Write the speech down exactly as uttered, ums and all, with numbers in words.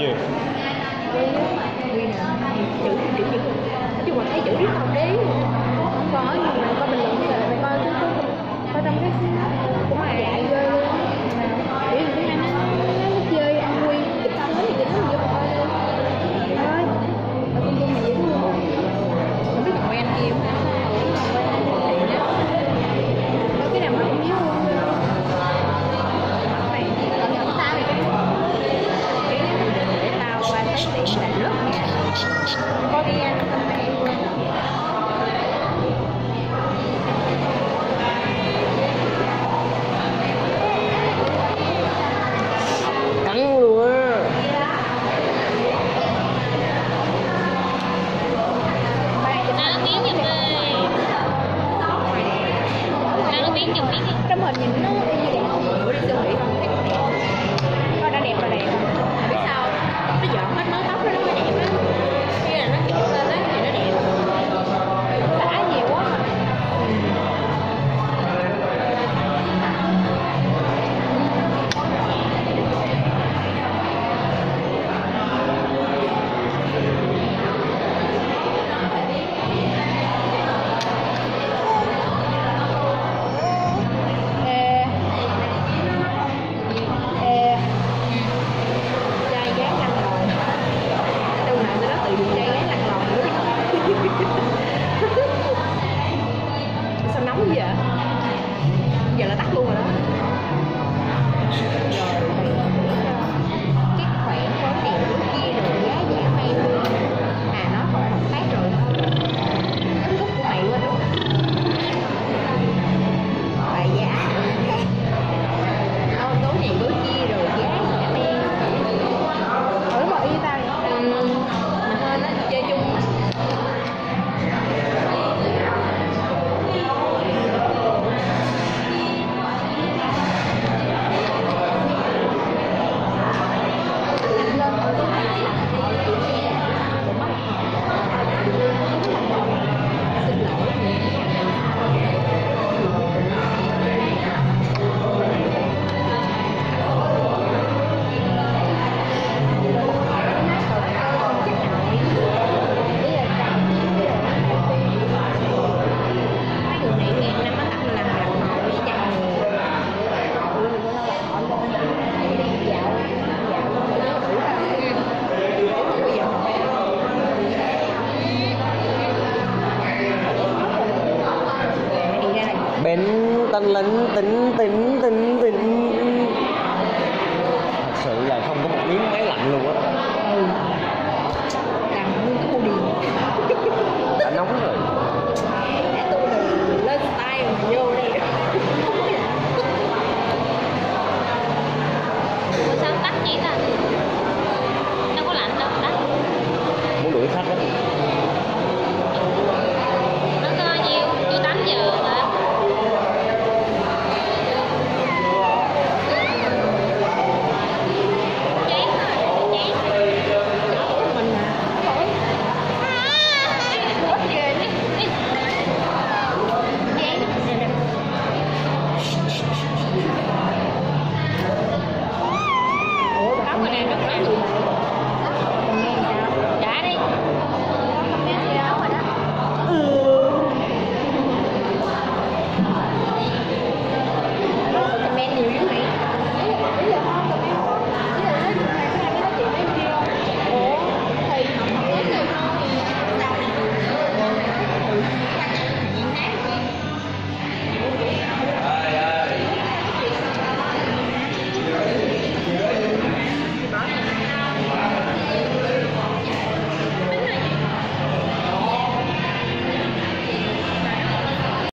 gì? Quy Quy nè, chữ chữ chữ nói chung là thấy chữ rất không để ý không có, nhưng mà coi bình luận thì phải coi cái cái coi trong cái cũng là dạy ghê luôn. Kiểu như tiếng Anh nó nó chơi ăn Quy kịch sớm thì kịch nó vô coi luôn thôi, coi cung cung mà dễ thương không biết ngồi anh kia không có cái nào mà cũng nhớ luôn này còn không sao thì cái để tao qua thấy tiệm là rất nhà có đi ăn không mẹ Cắn luôn á. Ăn miếng giùm ơi. Ăn miếng giùm miếng. trong hình nhìn nó y như đẹp không? Bữa đi siêu thị không thấy cũng đẹp. Coi đã đẹp là đẹp. Mà biết sao? Nó dọn hết mớ tóc đó nó mới đẹp á. Như là nó kiểu lên á thì nó đẹp. Xả nhiều quá mà. Ê. Ê. Chai gán lăn lòn. Đâu nào tôi nói tự dùng chai gán lăn lòn nữa. Sao nóng vậy? Giờ là tắt luôn rồi đó. Cái khoản có tiền của kia rồi giá giảm mày luôn. À nó còn một phát rồi. Cái gốc của mày quá đúng không? Bài giá. Ông tố này tố kia rồi giá giảm em. Ờ đúng rồi y như tao vậy. Ừ. Mà thôi nó chơi chung. Bên tân lính tính tính tính tính thật sự là không có một miếng máy lạnh luôn á. Ừ. Làm nguyên cái body. Đã nóng rồi. Đã tu từ lên style mà vô đây.